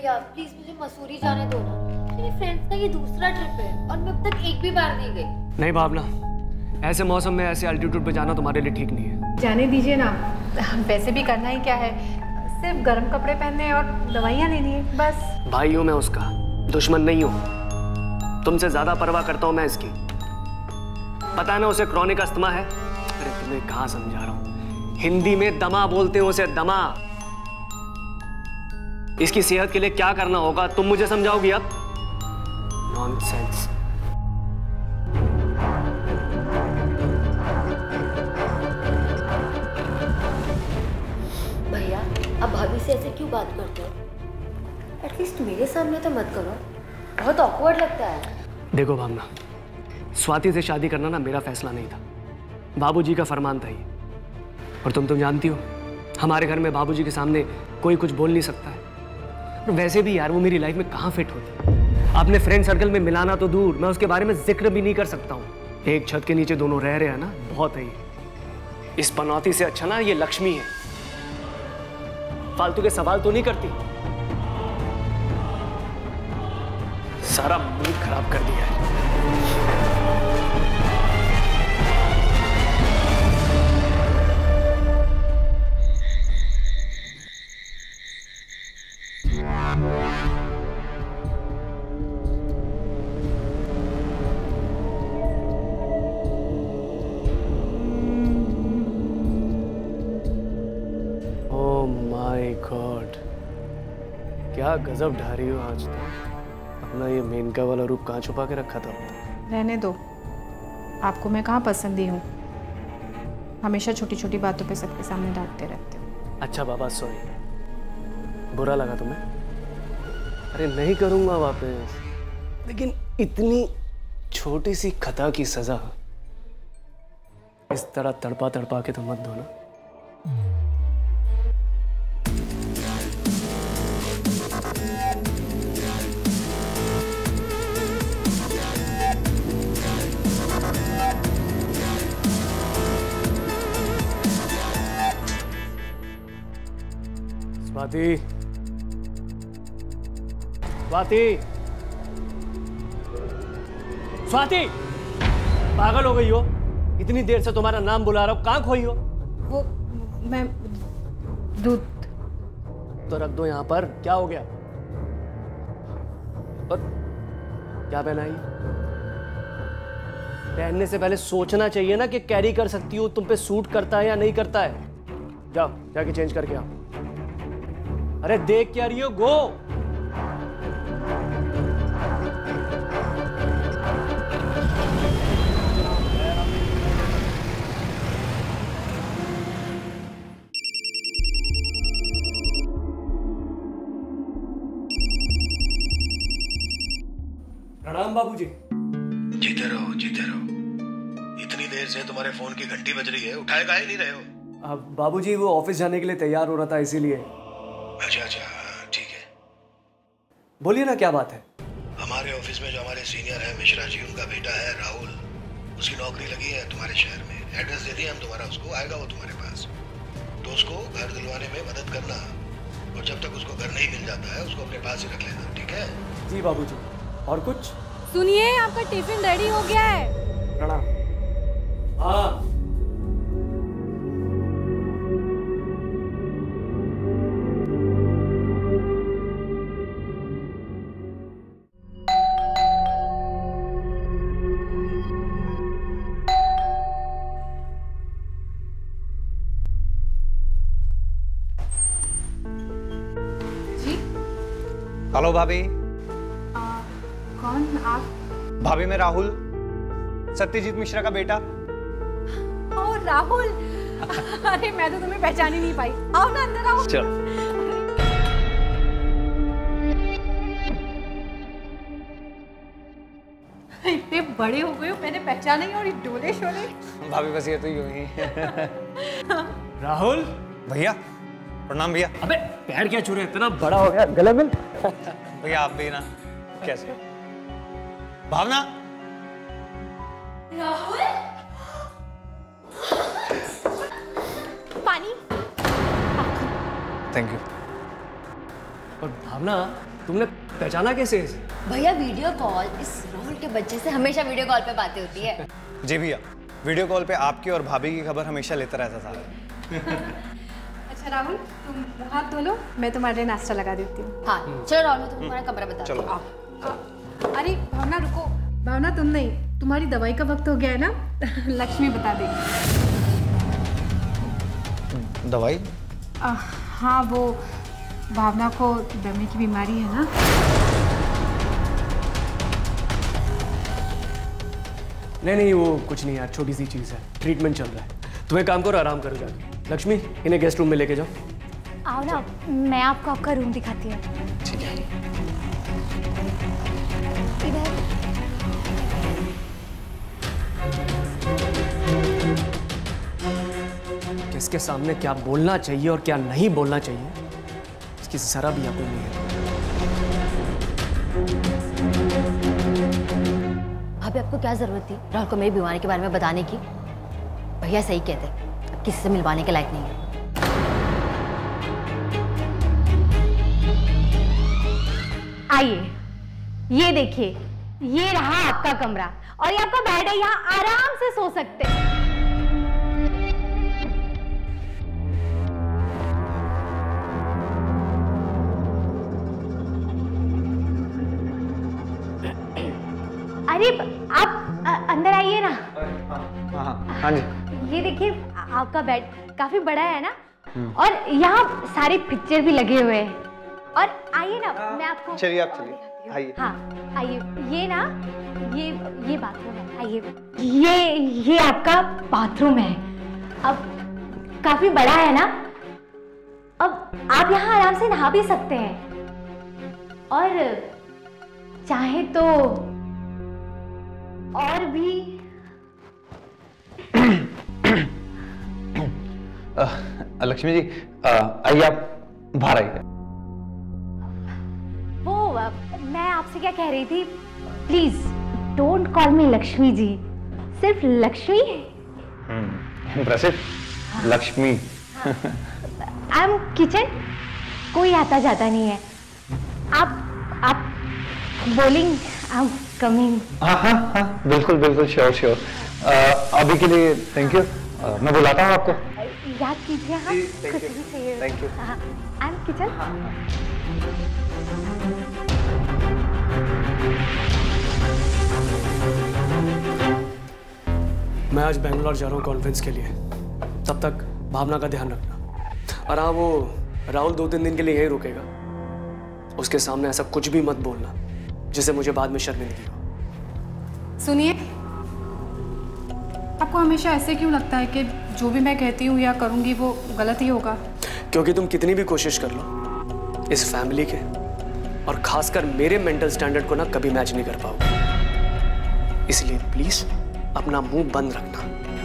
भैया प्लीज मुझे मसूरी जाने दो ना। मेरे फ्रेंड्स का ये दूसरा ट्रिप है और मैं अब तक एक भी बार नहीं गई। नहीं भावना, ऐसे मौसम में ऐसे एल्टीट्यूड पे जाना तुम्हारे लिए ठीक नहीं है। जाने दीजिए ना, वैसे भी करना ही क्या है, सिर्फ गर्म कपड़े पहनने हैं और दवाइयाँ लेनी है बस। भाई हूँ मैं उसका, दुश्मन नहीं हूँ। तुमसे ज्यादा परवाह करता हूँ मैं इसकी। पता है ना उसे क्रॉनिक अस्थमा है। अरे तुम्हें कहाँ समझा रहा हूँ, हिंदी में दमा बोलते हैं उसे, दमा। इसकी सेहत के लिए क्या करना होगा तुम मुझे समझाओगी अब? नॉनसेंस। भैया अब भाभी से ऐसे क्यों बात करते हो? एटलीस्ट मेरे सामने तो मत करो, बहुत ऑकवर्ड लगता है। देखो भावना, स्वाति से शादी करना ना मेरा फैसला नहीं था, बाबूजी का फरमान था ये। और तुम जानती हो हमारे घर में बाबूजी के सामने कोई कुछ बोल नहीं सकता है। और वैसे भी यार वो मेरी लाइफ में कहाँ फिट होती। अपने फ्रेंड सर्कल में मिलाना तो दूर, मैं उसके बारे में जिक्र भी नहीं कर सकता हूँ। एक छत के नीचे दोनों रह रहे हैं ना, बहुत है ये। इस पनौती से अच्छा ना ये लक्ष्मी है, फालतू के सवाल तो नहीं करती। सारा मूड खराब कर दिया है। गॉड, क्या गजब ढा रही हो आज तो। अपना ये मेनका वाला रूप कहाँ छुपा के रखा था? रहने दो, आपको मैं कहाँ पसंद ही हूँ। हमेशा छोटी छोटी बातों पे सबके सामने डांटते रहते हो। अच्छा बाबा सॉरी, बुरा लगा तुम्हें? अरे नहीं करूँगा वापस, लेकिन इतनी छोटी सी खता की सजा इस तरह तड़पा तड़पा के तो मत दो ना। स्वाति, स्वाति, स्वाति, पागल हो गई हो? इतनी देर से तुम्हारा नाम बुला रहा हूं, कहां खोई हो? वो मैं दूध तो रख दो यहां पर, क्या हो गया? और क्या पहना है? पहनने से पहले सोचना चाहिए ना कि कैरी कर सकती हो, तुम पे सूट करता है या नहीं करता है। जाओ जाके चेंज करके आओ। अरे देख क्या रही हो, गो। प्रणाम बाबूजी। जीते रहो जीते रहो। इतनी देर से तुम्हारे फोन की घंटी बज रही है, उठाए काहे नहीं रहे हो? बाबूजी वो ऑफिस जाने के लिए तैयार हो रहा था इसीलिए। अच्छा अच्छा ठीक है। बोलिए ना, क्या बात है? हमारे ऑफिस में जो हमारे सीनियर है मिश्रा जी, उनका बेटा है राहुल, उसकी नौकरी लगी है तुम्हारे शहर में। एड्रेस दे दिया हम तुम्हारा, उसको आएगा वो तुम्हारे पास। तो उसको घर दिलवाने में मदद करना, और जब तक उसको घर नहीं मिल जाता है उसको अपने पास ही रख लेना, ठीक है? जी बाबूजी। और कुछ? सुनिए, आपका टिफिन रेडी हो गया है। प्रणाम। हाँ हेलो भाभी। कौन आप? भाभी मैं राहुल, सत्यजीत मिश्रा का बेटा। ओ राहुल। अरे मैं तो तुम्हें पहचान ही नहीं पाई। आओ ना अंदर आओ। चल। इतने बड़े हो गए हो, मैंने पहचाना ही, और ये डोले शोले। भाभी बस ये तो यूं ही। राहुल भैया प्रणाम। भैया अबे पैर क्या छू रहे, इतना बड़ा हो गया, गले मिल। भैया आप भी ना। कैसे? भावना। राहुल, पानी। Thank you. और भावना तुमने पहचाना कैसे इसे? भैया वीडियो कॉल इस राहुल के बच्चे से हमेशा वीडियो कॉल पे बातें होती है। जी भैया, वीडियो कॉल पे आपकी और भाभी की खबर हमेशा लेता रहता था। अच्छा राहुल, तुम हाथ धो लो, मैं तुम्हारे लिए नाश्ता लगा देती हूँ। हाँ चलो राहुल, तुम तुम्हारा कमरा बता चलो। अरे भावना रुको, भावना तुम नहीं, तुम्हारी दवाई का वक्त हो गया है ना। लक्ष्मी बता देगी। दवाई? हाँ, वो भावना को दमे की बीमारी है ना। नहीं, वो कुछ नहीं यार, छोटी सी चीज़ है, ट्रीटमेंट चल रहा है। तुम एक काम करो, आराम करो जाके। लक्ष्मी, इन्हें गेस्ट रूम में लेके जाओ। आओ ना, मैं आपको आपका रूम दिखाती हूँ। ठीक है। इधर किसके सामने क्या बोलना चाहिए और क्या नहीं बोलना चाहिए, इसकी जरा भी अकल नहीं है। भाभी आपको क्या जरूरत थी राहुल को मेरी बीमारी के बारे में बताने की? भैया सही कहते हैं, अब किसी से मिलवाने के लायक नहीं है। आइए, ये देखिए, ये रहा आपका कमरा और ये आपका बेड है, यहाँ आराम से सो सकते हैं। अरे आप अंदर आइए ना। हाँ जी। ये देखिए, आपका बेड काफी बड़ा है ना, और यहाँ सारे पिक्चर भी लगे हुए हैं। और आइए ना, मैं आपको चलिए आप चलिए, आइए। हाँ आइए, ये ना, ये बाथरूम है। आइए, ये आपका बाथरूम है। अब काफी बड़ा है ना, अब आप यहाँ आराम से नहा भी सकते हैं, और चाहे तो और भी। लक्ष्मी जी, आइए आप बाहर आइए। वो मैं आपसे क्या कह रही थी, please don't call me Lakshmi ji, सिर्फ Lakshmi. Impressive. Lakshmi. I am kitchen, कोई आता जाता नहीं है। आप बोलिंग, आई एम कमिंग। हाँ, बिल्कुल, श्योर। अभी के लिए थैंक यू। मैं बुलाता हूँ आपको। याद कीजिए, हाँ, कुछ भी चाहिए। Thank you. I am kitchen. मैं आज बेंगलोर जा रहा हूँ कॉन्फ्रेंस के लिए, तब तक भावना का ध्यान रखना। और हाँ, वो राहुल 2-3 दिन के लिए यहीं रुकेगा, उसके सामने ऐसा कुछ भी मत बोलना जिससे मुझे बाद में शर्मिंदगी हो। सुनिए, आपको हमेशा ऐसे क्यों लगता है कि जो भी मैं कहती हूँ या करूँगी वो गलत ही होगा? क्योंकि तुम कितनी भी कोशिश कर लो, इस फैमिली के और खासकर मेरे मेंटल स्टैंडर्ड को ना कभी मैच नहीं कर पाओगे। इसलिए प्लीज अपना मुंह बंद रखना।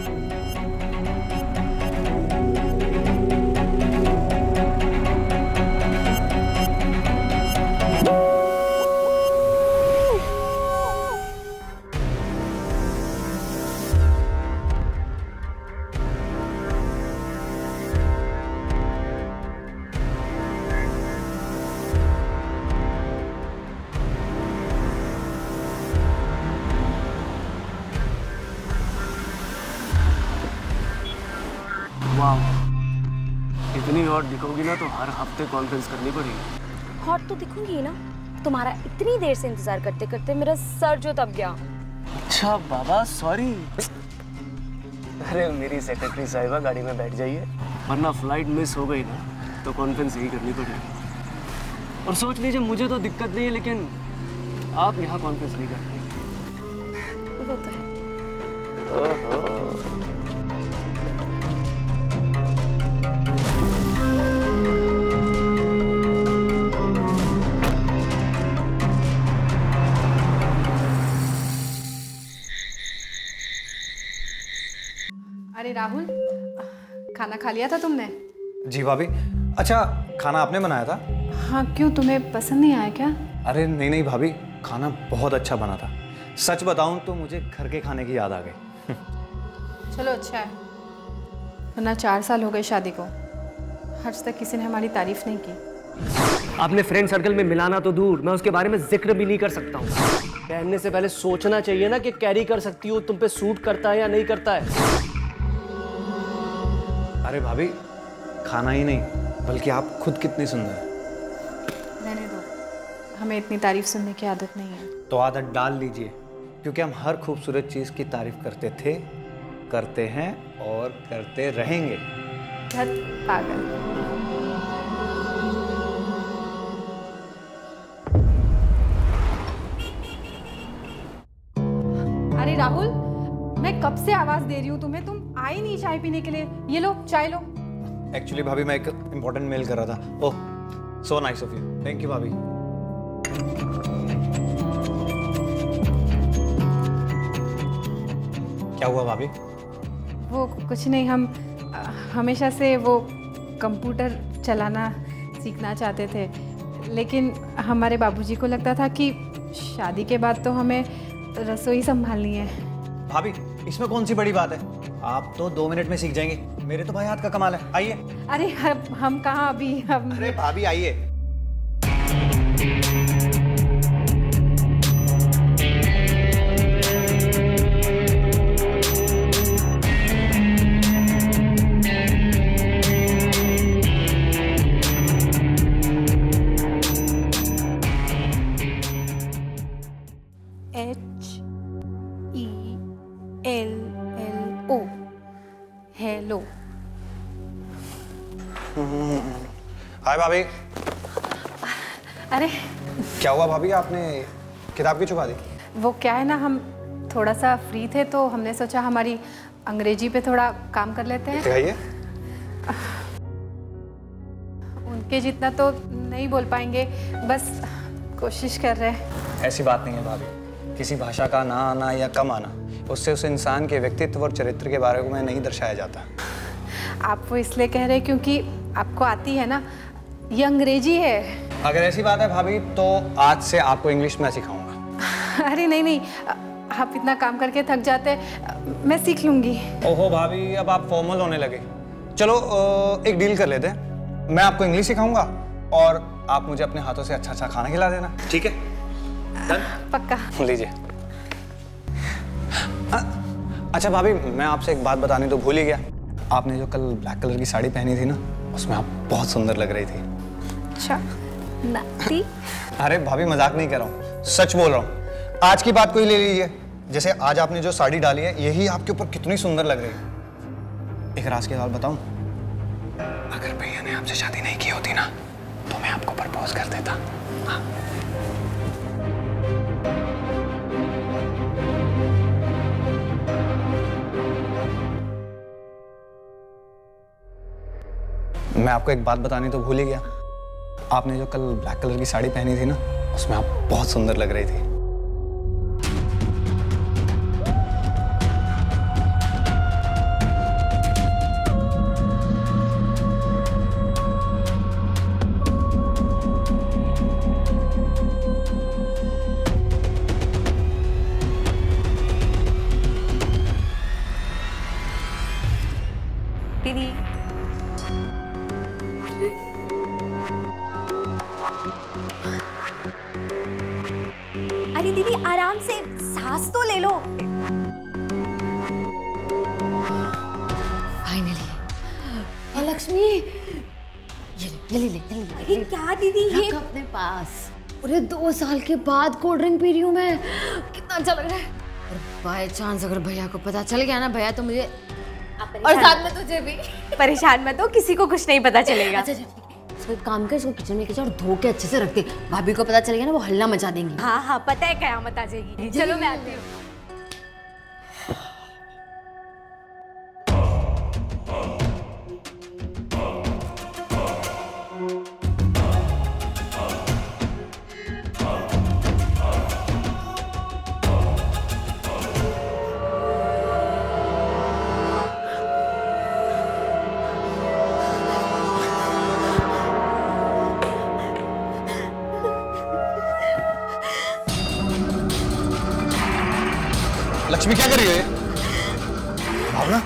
वाह, इतनी हॉट दिखोगी ना तो हर हफ्ते कॉन्फ्रेंस करनी पड़ेगी। हॉट तो दिखूंगी ना, तुम्हारा इतनी देर से इंतजार करते करते मेरा सर जो दब गया। अच्छा बाबा, सॉरी। अरे मेरी सेक्रेटरी साहिबा, गाड़ी में बैठ जाइए, वरना फ्लाइट मिस हो गई ना तो कॉन्फ्रेंस यही करनी पड़ेगी। और सोच लीजिए, मुझे तो दिक्कत नहीं है, लेकिन आप यहाँ कॉन्फ्रेंस नहीं कर पाएंगे। वो तो है। अरे राहुल, खाना खा लिया था तुमने? जी भाभी। अच्छा, खाना आपने बनाया था? हाँ, क्यों, तुम्हें पसंद नहीं आया क्या? अरे नहीं भाभी, खाना बहुत अच्छा बना था। सच बताऊं तो मुझे घर के खाने की याद आ गई। चलो अच्छा है, वरना 4 साल हो गए शादी को, आज तक किसी ने हमारी तारीफ नहीं की। अपने फ्रेंड सर्कल में मिलाना तो दूर, मैं उसके बारे में जिक्र भी नहीं कर सकता हूँ। पहनने से पहले सोचना चाहिए ना कि कैरी कर सकती हो, तुम पे सूट करता है या नहीं करता है। अरे भाभी, खाना ही नहीं बल्कि आप खुद कितनी सुंदर है। रहने दो, हमें इतनी तारीफ सुनने की आदत नहीं है। तो आदत डाल लीजिए, क्योंकि हम हर खूबसूरत चीज की तारीफ करते थे, करते हैं और करते रहेंगे। पागल। अरे राहुल, मैं कब से आवाज दे रही हूँ तुम्हें, तुम आई नहीं चाय पीने के लिए। ये लो चाय लो। एक्चुअली भाभी मैं एक इम्पोर्टेंट मेल कर रहा था। Oh so nice of you, thank you भाभी। क्या हुआ भाभी? वो कुछ नहीं, हम हमेशा से वो कंप्यूटर चलाना सीखना चाहते थे, लेकिन हमारे बाबूजी को लगता था कि शादी के बाद तो हमें रसोई संभालनी है। भाभी इसमें कौन सी बड़ी बात है, आप तो 2 मिनट में सीख जाएंगे। मेरे तो भाई हाथ का कमाल है, आइए। अरे हम कहाँ अभी हम। अरे भाभी आइए। HELLO, hello. हाय भाभी। अरे क्या हुआ भाभी, आपने किताब क्यों छुपा दी? वो क्या है ना, हम थोड़ा सा फ्री थे तो हमने सोचा हमारी अंग्रेजी पे थोड़ा काम कर लेते हैं। दिखाइए। उनके जितना तो नहीं बोल पाएंगे, बस कोशिश कर रहे हैं। ऐसी बात नहीं है भाभी, किसी भाषा का ना आना या कम आना उससे उस इंसान के व्यक्तित्व और चरित्र के बारे में नहीं दर्शाया जाता। आप वो इसलिए कह रहे हैं क्योंकि आपको आती है ना, ये अंग्रेजी है। अगर ऐसी बात है भाभी तो आज से आपको इंग्लिश में सिखाऊंगा। अरे नहीं, आप इतना काम करके थक जाते, मैं सीख लूंगी। ओहो भाभी, अब आप फॉर्मल होने लगे। चलो एक डील कर लेते हैं, मैं आपको इंग्लिश सिखाऊंगा और आप मुझे अपने हाथों से अच्छा अच्छा खाना खिला देना, ठीक है? पक्का। लीजिए। अच्छा भाभी, मैं आपसे एक बात बतानी तो भूल ही गया। आपने जो कल ब्लैक कलर की साड़ी पहनी थी ना, उसमें आप बहुत सुंदर लग रही थी। अच्छा नाती। अरे भाभी मजाक नहीं कर रहा हूँ, सच बोल रहा हूँ। आज की बात कोई ले लीजिए, जैसे आज आपने जो साड़ी डाली है यही आपके ऊपर कितनी सुंदर लग रही है। एक राज की बात बताऊं, अगर भैया ने आपसे शादी नहीं की होती ना तो मैं आपको प्रपोज कर देता। हाँ। मैं आपको एक बात बतानी तो भूल ही गया। आपने जो कल ब्लैक कलर की साड़ी पहनी थी ना, उसमें आप बहुत सुंदर लग रही थी। दीदी अरे दीदी आराम से सांस तो ले लो। फाइनली लक्ष्मी, ये ले। अरे क्या दीदी, ये अपने पास पूरे 2 साल के बाद कोल्ड ड्रिंक पी रही हूँ मैं, कितना अच्छा लग रहा है। और बाय चांस अगर भैया को पता चल गया ना, भैया तो मुझे और साथ में तुझे भी परेशान मत हो, किसी को कुछ नहीं पता चलेगा। अच्छा इसको एक काम कर, इसको किचन में और धो के अच्छे से रख दे। भाभी को पता चल गया ना, वो हल्ला मचा देंगी। हाँ पता है, कयामत आ जाएगी। चलो मैं आती हूँ। लक्ष्मी क्या कर रही है? भावना,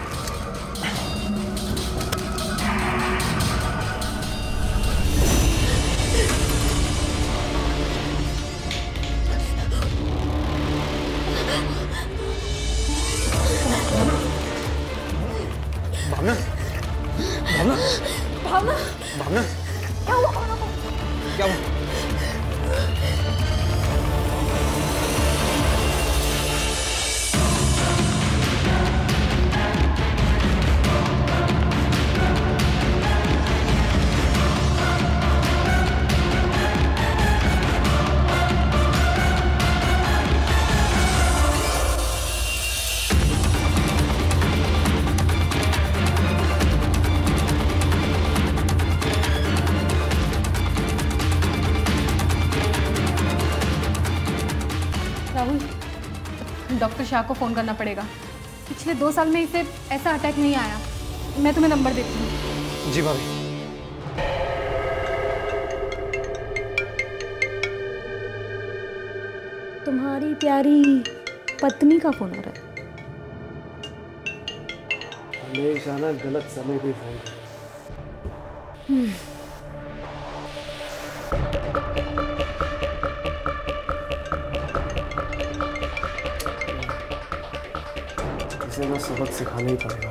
राहुल, डॉक्टर शाह को फ़ोन करना पड़ेगा। पिछले 2 साल में इसे ऐसा अटैक नहीं आया। मैं तुम्हें नंबर देती हूँ। जी भाभी। तुम्हारी प्यारी पत्नी का फोन आ रहा है। हमेशा ना गलत समय पे फोन। इसे ना सबक सिखाना ही पड़ेगा।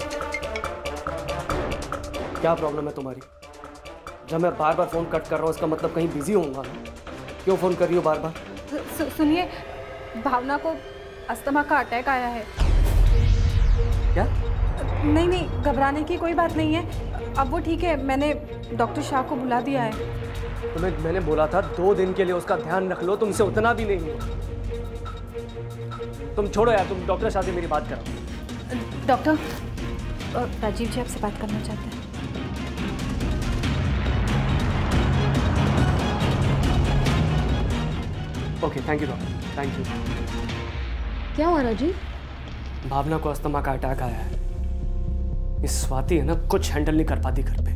क्या प्रॉब्लम है तुम्हारी? जब मैं बार बार फोन कट कर रहा हूँ इसका मतलब कहीं बिजी होऊंगा। क्यों फोन कर रही हो बार बार? सुनिए, भावना को अस्थमा का अटैक आया है। क्या? नहीं नहीं, घबराने की कोई बात नहीं है। अब वो ठीक है। मैंने डॉक्टर शाह को बुला दिया है। तुम्हें मैंने बोला था 2 दिन के लिए उसका ध्यान रख लो, तुमसे उतना भी नहीं है। तुम छोड़ो यार, तुम डॉक्टर शाह से मेरी बात करो। डॉक्टर, राजीव जी आपसे बात करना चाहते हैं। Okay, thank you doctor, thank you. क्या हुआ राजीव? भावना को अस्थमा का अटैक आया है। इस स्वाति है ना, कुछ हैंडल नहीं कर पाती घर पे।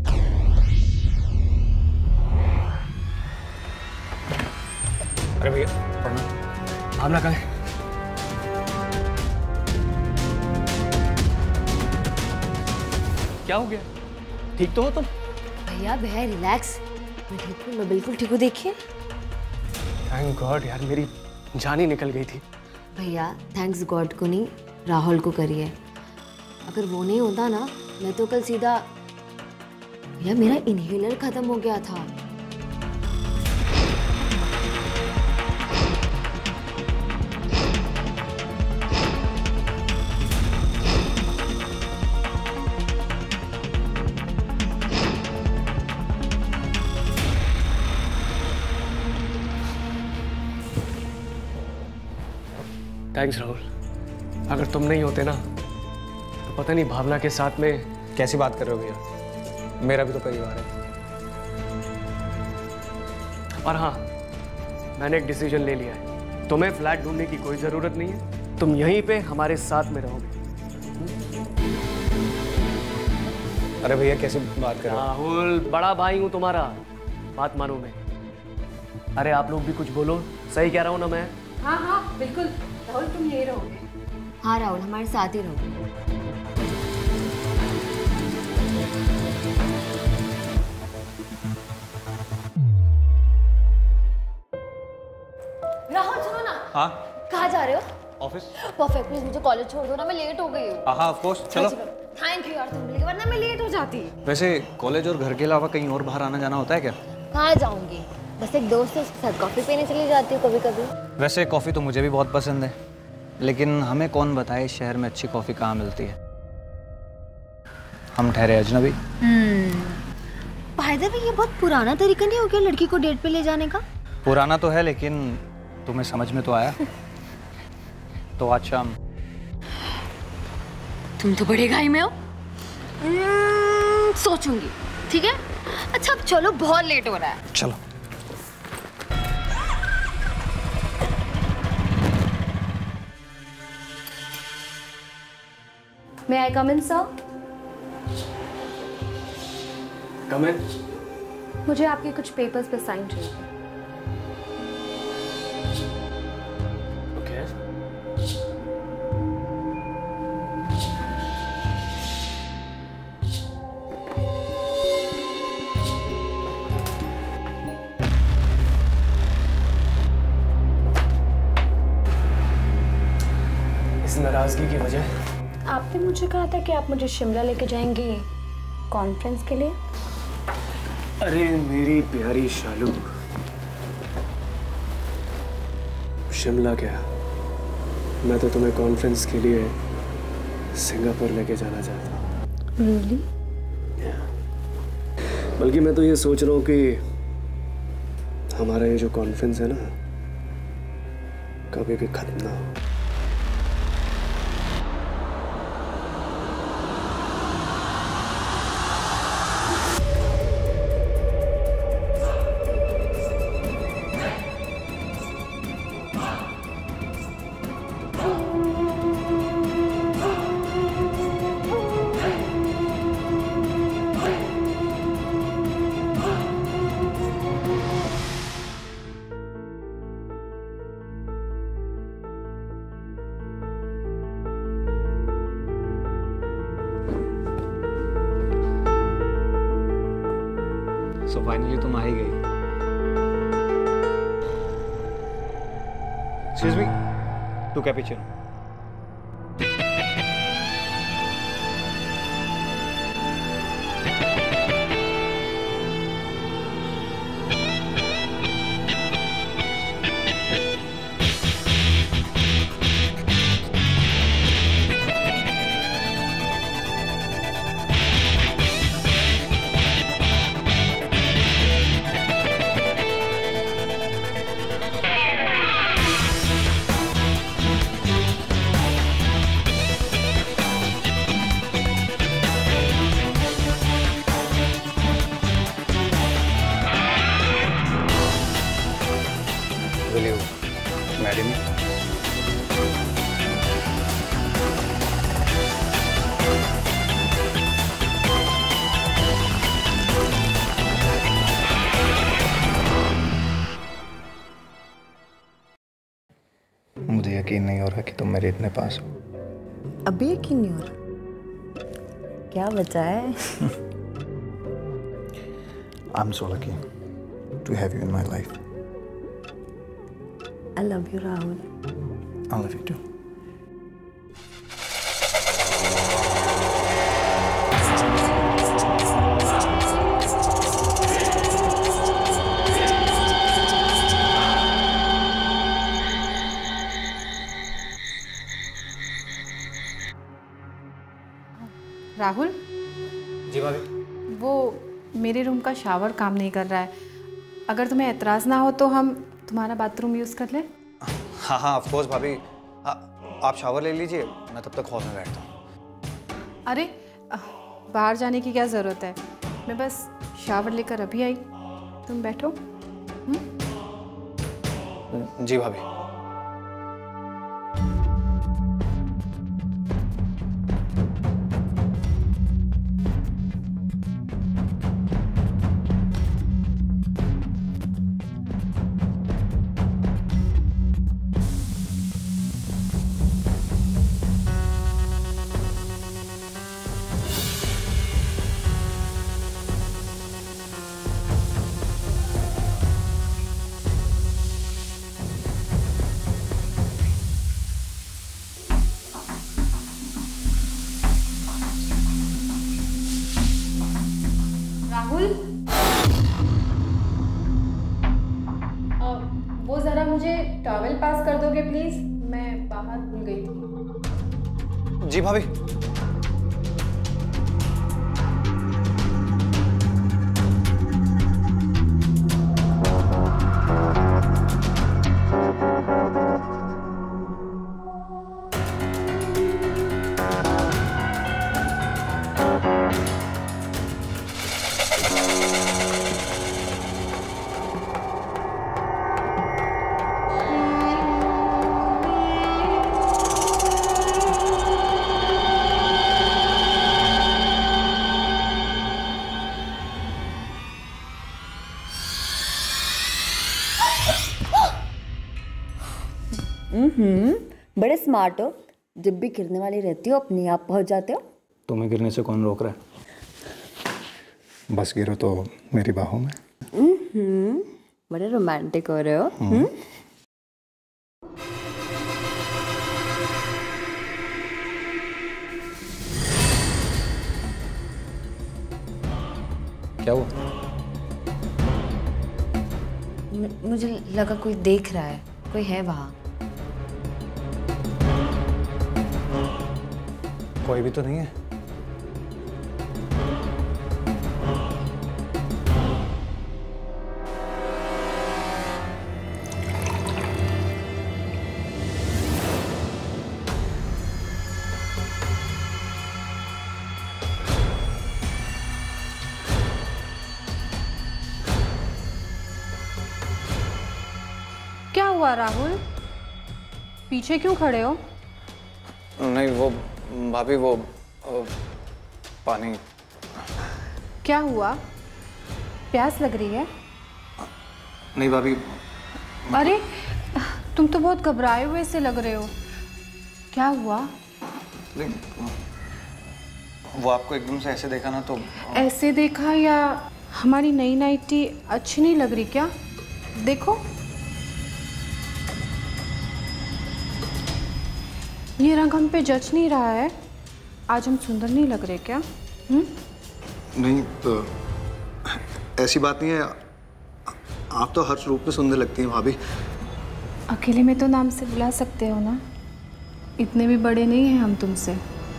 अरे भैया प्रणाम। भावना कहाँ है? क्या हो गया? ठीक तो हो तुम? भैया भैया रिलैक्स, मैं ठीक हूँ, मैं बिल्कुल ठीक हूँ। देखिए। थैंक गॉड यार, मेरी जान ही निकल गई थी। भैया थैंक्स गॉड को नहीं, राहुल को करिए। अगर वो नहीं होता ना, मैं तो कल सीधा, भैया मेरा इनहेलर खत्म हो गया था। थैंक्स राहुल, अगर तुम नहीं होते ना तो पता नहीं भावना के साथ में। कैसी बात कर रहे हो भैया, मेरा भी तो परिवार है। और हाँ, मैंने एक डिसीजन ले लिया है। तुम्हें फ्लैट ढूंढने की कोई ज़रूरत नहीं है, तुम यहीं पे हमारे साथ में रहोगे। अरे भैया कैसी बात कर रहे हो? राहुल, बड़ा भाई हूँ तुम्हारा, बात मानो मैं। अरे आप लोग भी कुछ बोलो, सही कह रहा हूँ ना मैं? हाँ हाँ बिल्कुल, राहुल तुम यही रहोगे। हाँ राहुल, हमारे साथ ही रहो। राहुल सुनो ना। हाँ कहाँ जा रहे हो? ऑफिस। परफेक्ट, प्लीज मुझे कॉलेज छोड़ दो ना, मैं लेट हो गई हूँ। हाँ ऑफ कोर्स, चलो। थैंक यू यार, तुम मिल गए, वरना मैं लेट हो जाती। वैसे कॉलेज और घर के अलावा कहीं और बाहर आना जाना होता है क्या? कहाँ जाऊंगी, बस एक दोस्त है उसके साथ कॉफी पीने चली जाती हूँ कभी कभी। वैसे कॉफ़ी तो मुझे भी बहुत पसंद है, लेकिन हमें कौन बताए इस शहर में अच्छी कॉफ़ी कहाँ मिलती है। हम ठहरे अजनबी। बाय द वे, ये बहुत पुराना तरीका नहीं हो गया लड़की को डेट पे ले जाने का? पुराना तो है, लेकिन तुम्हें समझ में तो आया। तो आज शाम। तुम तो बड़े घाई में हो। सोचूंगी, ठीक है? अच्छा अब चलो, बहुत लेट हो रहा है। चलो। May I come in, sir? Come in. मुझे आपके कुछ पेपर्स पे साइन चाहिए। Okay. इस नाराजगी की वजह? आपने मुझे कहा था कि आप मुझे शिमला लेके जाएंगे कॉन्फ्रेंस के लिए। अरे मेरी प्यारी शालू, शिमला क्या, मैं तो तुम्हें कॉन्फ्रेंस के लिए सिंगापुर लेके जाना चाहता हूँ। Really? बल्कि मैं तो ये सोच रहा हूँ कि हमारा ये जो कॉन्फ्रेंस है ना, कभी भी खत्म ना हो। फाइनली तुम आ ही गई। Excuse me, two cappuccino. मुझे यकीन नहीं हो रहा कि तुम मेरे इतने पास हो। अभी यकीन नहीं हो रहा? क्या बचा है? I'm so lucky to have you in my life. I love you, Rahul. I love you too. Rahul. जी भाभी। वो मेरे रूम का शावर काम नहीं कर रहा है, अगर तुम्हें एतराज़ ना हो तो हम तुम्हारा बाथरूम यूज़ कर लें। हाँ हाँ ऑफ कोर्स भाभी, आप शावर ले लीजिए, मैं तब तक हॉल में बैठता हूँ। अरे बाहर जाने की क्या ज़रूरत है, मैं बस शावर लेकर अभी आई, तुम बैठो। जी भाभी। राहुल, वो ज़रा मुझे टॉवेल पास कर दोगे प्लीज़, मैं बाहर भूल गई थी। जी भाभी। बड़े स्मार्ट हो, जब भी गिरने वाली रहती हो अपने आप पहुंच जाते हो। तुम्हें गिरने से कौन रोक रहा है? बस गिरो तो मेरी बाहों में। बड़े रोमांटिक हो रहे हो। क्या हुआ? मुझे लगा कोई देख रहा है, कोई है वहाँ। कोई भी तो नहीं है। क्या हुआ राहुल, पीछे क्यों खड़े हो? नहीं वो भाभी, वो पानी। क्या हुआ, प्यास लग रही है? नहीं भाभी। अरे तुम तो बहुत घबराए हुए से लग रहे हो, क्या हुआ? नहीं वो आपको एकदम से ऐसे देखा ना तो। ऐसे देखा या हमारी नई नाइटी अच्छी नहीं लग रही क्या? देखो, ये रंग हम पे जच नहीं रहा है। आज हम सुंदर नहीं लग रहे क्या? नहीं तो ऐसी बात नहीं है, आप तो हर रूप में सुंदर लगती हैं भाभी। अकेले में तो नाम से बुला सकते हो ना, इतने भी बड़े नहीं हैं हम तुमसे।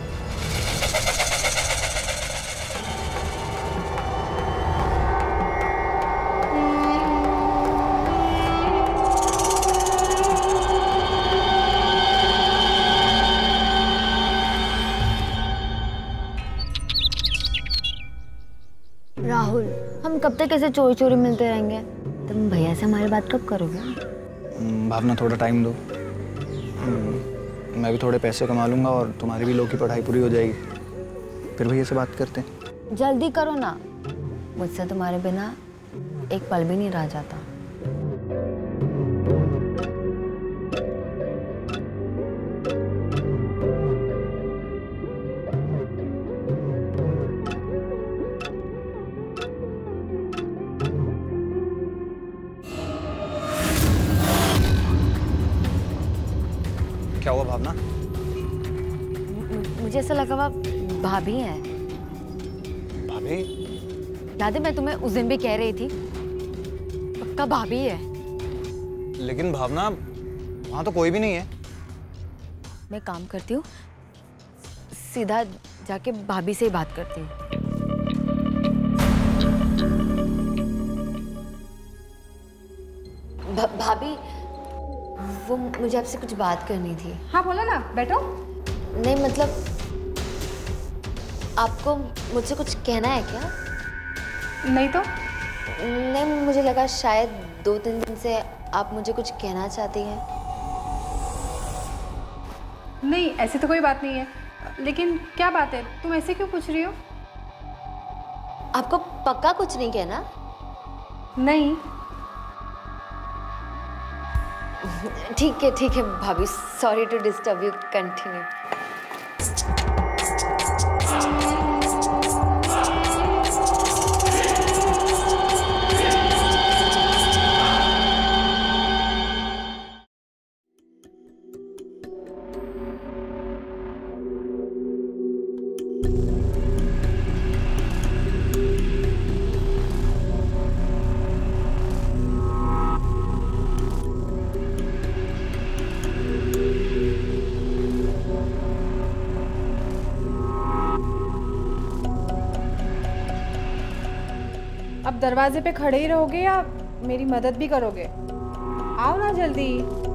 राहुल, हम कब तक ऐसे चोरी चोरी मिलते रहेंगे? तुम भैया से हमारी बात कब करोगे? भावना थोड़ा टाइम दो, मैं भी थोड़े पैसे कमा लूंगा और तुम्हारी भी लोग की पढ़ाई पूरी हो जाएगी, फिर भैया से बात करते हैं। जल्दी करो ना, मुझसे तुम्हारे बिना एक पल भी नहीं रह जाता। क्या हुआ भावना? मुझे ऐसा लगा वो भाभी है। भाभी? याद है मैं तुम्हें उस दिन भी कह रही थी, पक्का भाभी है। लेकिन भावना वहां तो कोई भी नहीं है। मैं काम करती हूँ, सीधा जाके भाभी से ही बात करती हूँ। भाभी, वो मुझे आपसे कुछ बात करनी थी। हाँ बोलो ना, बैठो। नहीं मतलब आपको मुझसे कुछ कहना है क्या? नहीं तो नहीं, मुझे लगा शायद 2-3 दिन से आप मुझे कुछ कहना चाहती हैं। नहीं, ऐसी तो कोई बात नहीं है, लेकिन क्या बात है? तुम ऐसे क्यों पूछ रही हो? आपको पक्का कुछ नहीं कहना? नहीं। ठीक है भाभी, sorry to disturb you, continue. अब दरवाजे पे खड़े ही रहोगे या मेरी मदद भी करोगे? आओ ना जल्दी।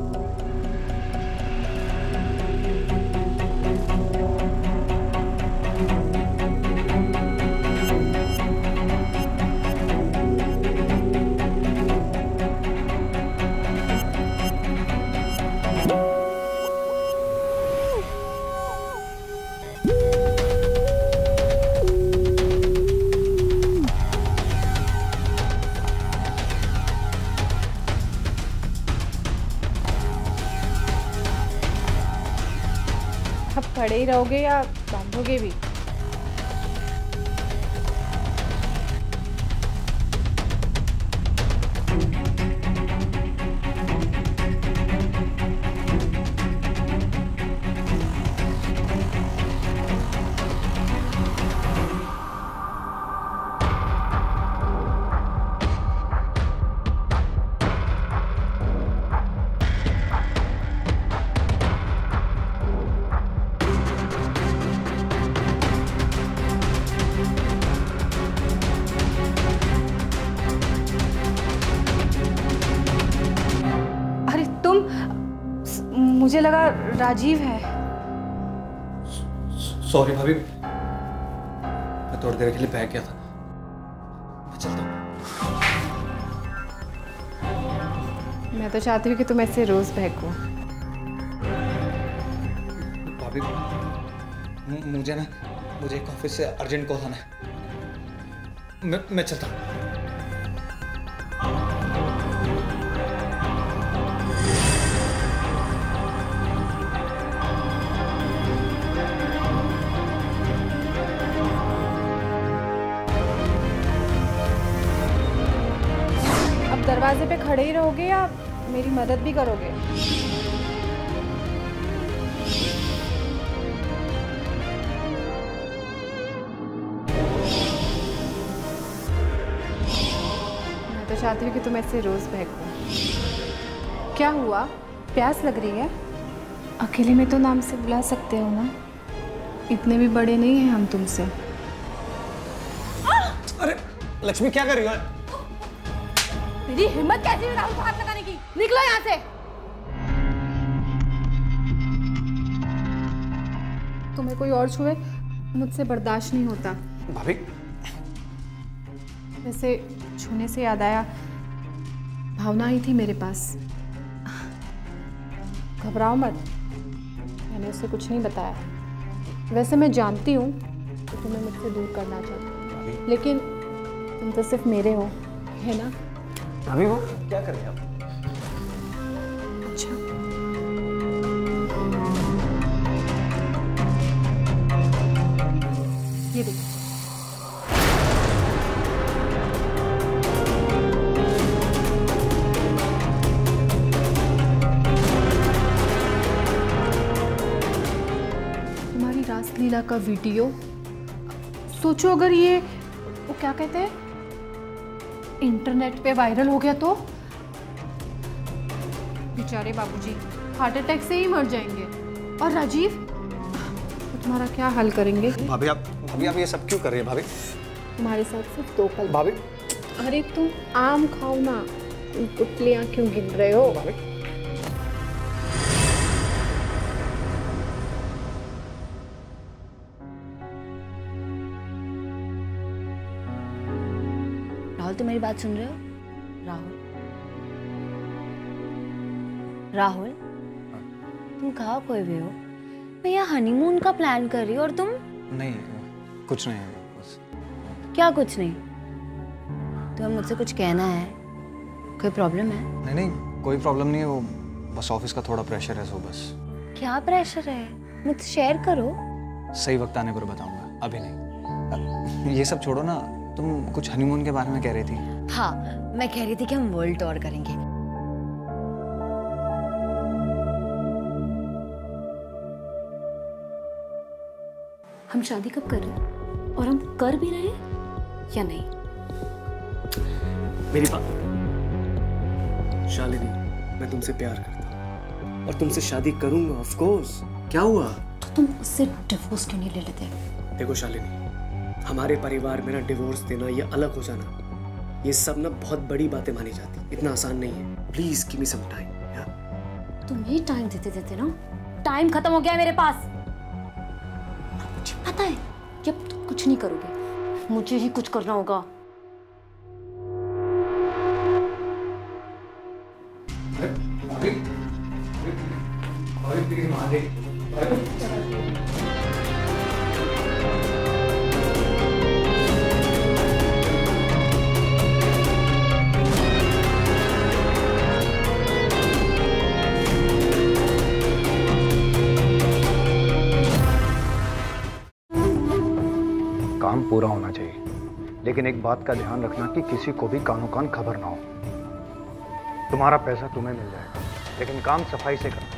अब खड़े ही रहोगे या बांधोगे भी? मुझे लगा राजीव है। सॉरी भाभी, मैं थोड़ी देर के लिए बह गया था। मैं चलता हूँ। मैं तो चाहती हूँ कि तुम ऐसे रोज बहको। भाभी मुझे एक ऑफिस से अर्जेंट कॉल आना है, मैं चलता हूँ। दरवाजे पे खड़े ही रहोगे या मेरी मदद भी करोगे? मैं तो चाहती हूँ कि तुम ऐसे रोज बहको। क्या हुआ, प्यास लग रही है? अकेले में तो नाम से बुला सकते हो ना, इतने भी बड़े नहीं हैं हम तुमसे। अरे लक्ष्मी क्या कर रही हो? तेरी हिम्मत कैसी हुई राहुल को हाथ लगाने की? निकलो यहाँ से। तुम्हें कोई और छुए मुझसे बर्दाश्त नहीं होता। भाभी वैसे छूने से याद आया, भावना आई थी मेरे पास। घबराओ मत, मैंने उसे कुछ नहीं बताया। वैसे मैं जानती हूँ कि तुम्हें मुझसे दूर करना चाहती हूँ, लेकिन तुम तो सिर्फ मेरे हो, है ना? भाभी वो क्या कर रहे हैं आप? अच्छा, ये देखो। तुम्हारी रासलीला का वीडियो, सोचो अगर ये वो क्या कहते हैं इंटरनेट पे वायरल हो गया तो? बेचारे बाबूजी हार्ट अटैक से ही मर जाएंगे। और राजीव, तो तुम्हारा क्या हल करेंगे? भाभी आप ये सब क्यों कर रही है भाभी? तुम्हारे साथ सिर्फ 2 पल। भाभी अरे तुम आम खाओ ना, तुम पुतलियां क्यों गिन रहे हो? भाभी राहुल, तुम मेरी बात सुन रहे हो? राहुल, राहुल, तुम कहाँ खोए हुए हो? मैं यहाँ हनीमून का प्लान कर रही हूँ और तुम? नहीं, कुछ नहीं बस। क्या कुछ नहीं? तुम्हें मुझसे कुछ कहना है? कोई प्रॉब्लम है? नहीं कोई प्रॉब्लम नहीं है, वो बस ऑफिस का थोड़ा प्रेशर है, सो बस। क्या प्रेशर है? मुझसे शेयर करो। सही वक्त आने पर बताऊंगा, अभी नहीं। ये सब छोड़ो ना, तुम कुछ हनीमून के बारे में कह रही थी। हाँ, मैं कह रही थी कि हम वर्ल्ड टूर करेंगे। हम शादी कब कर रहे हैं? और हम कर भी रहे हैं या नहीं? मेरी बात, शालिनी, मैं तुमसे प्यार करता हूँ और तुमसे शादी करूंगा, ऑफ कोर्स। क्या हुआ? तो तुम उससे डिवोर्स क्यों नहीं ले लेते? देखो शालिनी, हमारे परिवार में ना डिवोर्स देना या अलग हो जाना, ये सब ना बहुत बड़ी बातें मानी जाती, इतना आसान नहीं है। Please give me some time. तुम ही टाइम देते देते ना टाइम खत्म हो गया है मेरे पास। मुझे पता है कि अब तुम कुछ नहीं करोगे, मुझे ही कुछ करना होगा। काम पूरा होना चाहिए, लेकिन एक बात का ध्यान रखना कि किसी को भी कानो कान खबर ना हो। तुम्हारा पैसा तुम्हें मिल जाएगा, लेकिन काम सफाई से करना।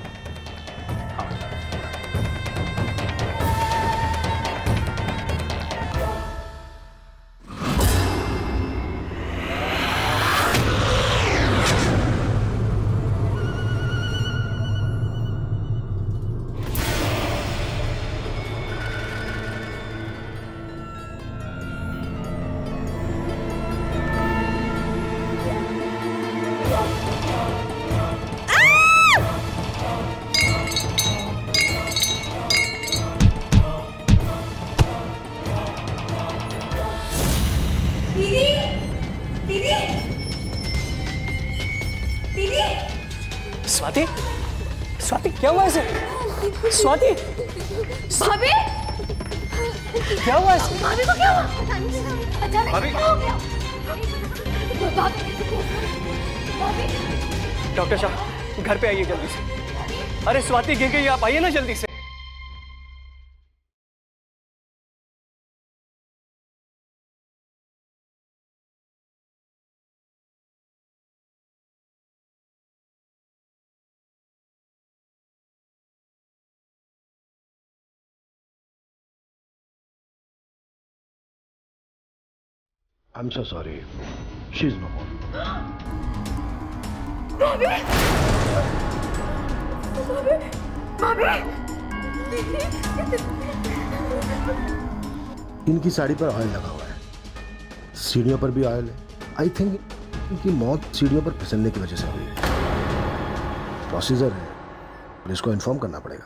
स्वाति, स्वाति क्या हुआ इसे? स्वाति, भाभी, क्या हुआ इसे? भाभी को क्या हुआ? अचानक भाभी। क्या हो गया? भाभी, डॉक्टर साहब घर पे आइए जल्दी से। अरे स्वाति गिर गई, आप आइए ना जल्दी से। I'm so sorry. She's no more. इनकी साड़ी पर ऑयल लगा हुआ है, सीढ़ियों पर भी ऑयल है। आई थिंक इनकी मौत सीढ़ियों पर फिसलने की वजह से हुई। प्रोसीजर है, पुलिस को इन्फॉर्म करना पड़ेगा।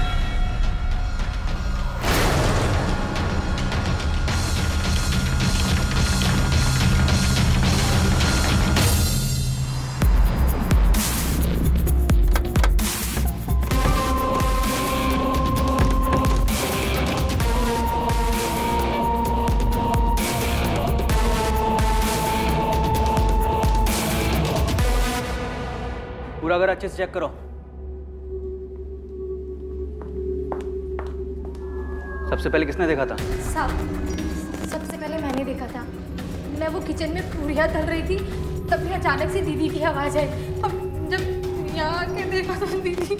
पूरा घर अच्छे से चेक करो। सबसे पहले किसने देखा था? सबसे पहले मैंने देखा था। मैं वो किचन में पूरियां तल रही थी, तभी अचानक से दीदी की आवाज आई। अब जब यहाँ आके देखा तो दीदी।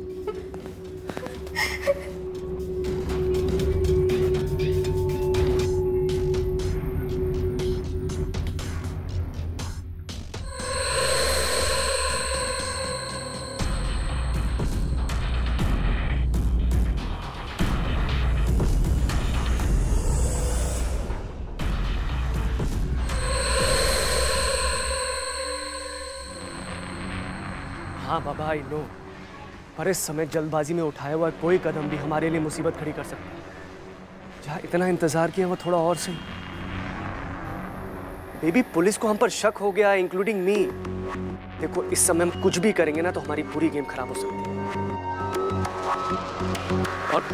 हाँ बाबा, आई नो, पर इस समय जल्दबाजी में उठाया हुआ कोई कदम भी हमारे लिए मुसीबत खड़ी कर सकता है। जहाँ इतना इंतजार किया वो थोड़ा और सही। बेबी, पुलिस को हम पर शक हो गया, इंक्लूडिंग मी। देखो, इस समय हम कुछ भी करेंगे ना तो हमारी पूरी गेम खराब हो सकती है। और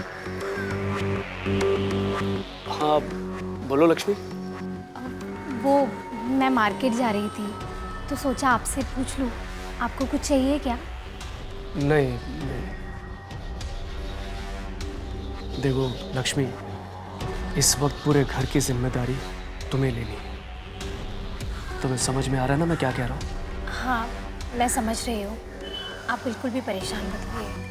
हाँ, बोलो लक्ष्मी। वो मैं मार्केट जा रही थी तो सोचा आपसे पूछ लूं, आपको कुछ चाहिए क्या? नहीं। देखो लक्ष्मी, इस वक्त पूरे घर की जिम्मेदारी तुम्हें लेनी है। तुम्हें समझ में आ रहा है ना मैं क्या कह रहा हूँ? हाँ, मैं समझ रही हूँ। आप बिल्कुल भी परेशान मत होइए।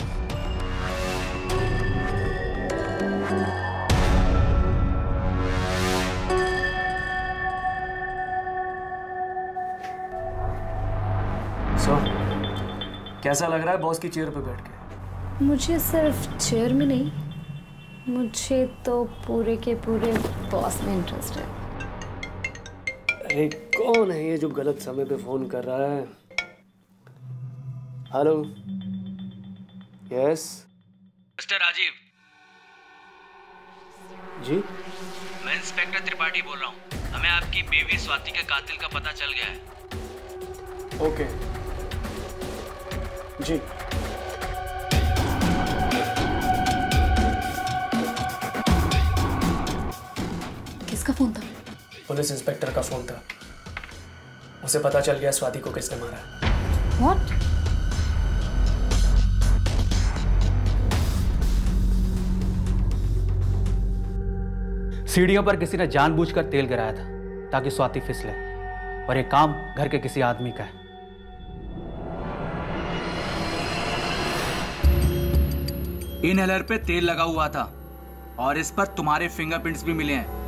कैसा लग रहा है बॉस की चेयर पर बैठ के? मुझे सिर्फ चेयर में नहीं, मुझे तो पूरे के पूरे बॉस में इंटरेस्ट है। अरे कौन है ये जो गलत समय पे फोन कर रहा है? Hello, yes mister Rajeev ji, मैं इंस्पेक्टर त्रिपाठी बोल रहा हूँ। हमें आपकी बीवी स्वाति के कातिल का पता चल गया है। ओके जी। किसका फोन था? पुलिस इंस्पेक्टर का फोन था। उसे पता चल गया स्वाति को किसने मारा है। What? सीढ़ियों पर किसी ने जानबूझकर तेल गिराया था ताकि स्वाति फिसले, और ये काम घर के किसी आदमी का है। इनहेलर पे तेल लगा हुआ था और इस पर तुम्हारे फिंगरप्रिंट्स भी मिले हैं।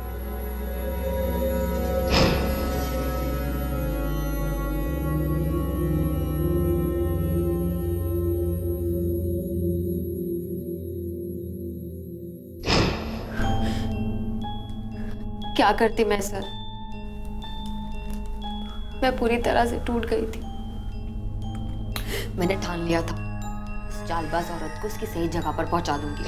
क्या करती मैं सर? मैं पूरी तरह से टूट गई थी। मैंने ठान लिया था उस चालबाज औरत को उसकी सही जगह पर पहुंचा दूंगी।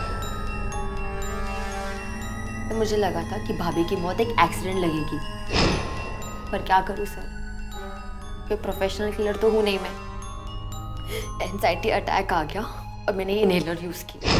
तो मुझे लगा था कि भाभी की मौत एक एक्सीडेंट लगेगी, पर क्या करूं सर, कोई प्रोफेशनल किलर तो हूं नहीं मैं। एंजाइटी अटैक आ गया और मैंने इनहेलर यूज किया।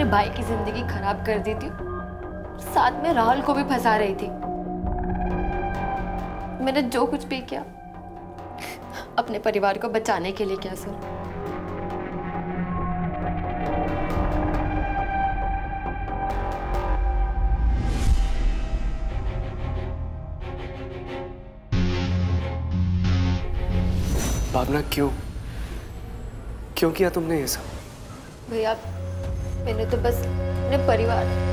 भाई की जिंदगी खराब कर दी थी, साथ में राहुल को भी फंसा रही थी। मैंने जो कुछ भी किया अपने परिवार को बचाने के लिए किया सर। भावना, क्यों किया तुमने ये सब? भैया मैंने तो बस अपने परिवार